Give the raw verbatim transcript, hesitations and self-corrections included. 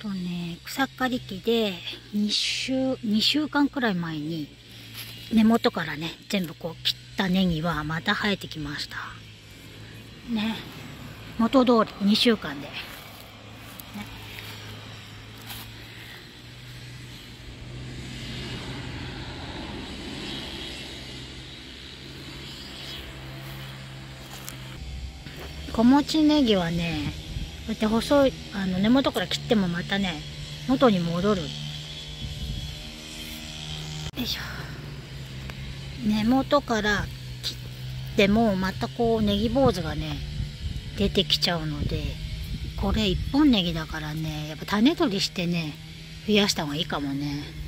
とね、草刈り機で2週、にしゅうかんくらい前に根元からね、全部こう切ったネギはまた生えてきました。ね。元通りにしゅうかんで。ね、小持ネギはね、こうやって細い、あの根元から切ってもまたね、元に戻る。よいしょ。根元から切ってもまたこうネギ坊主がね、出てきちゃうので、これ一本ネギだからね、やっぱ種取りしてね、増やした方がいいかもね。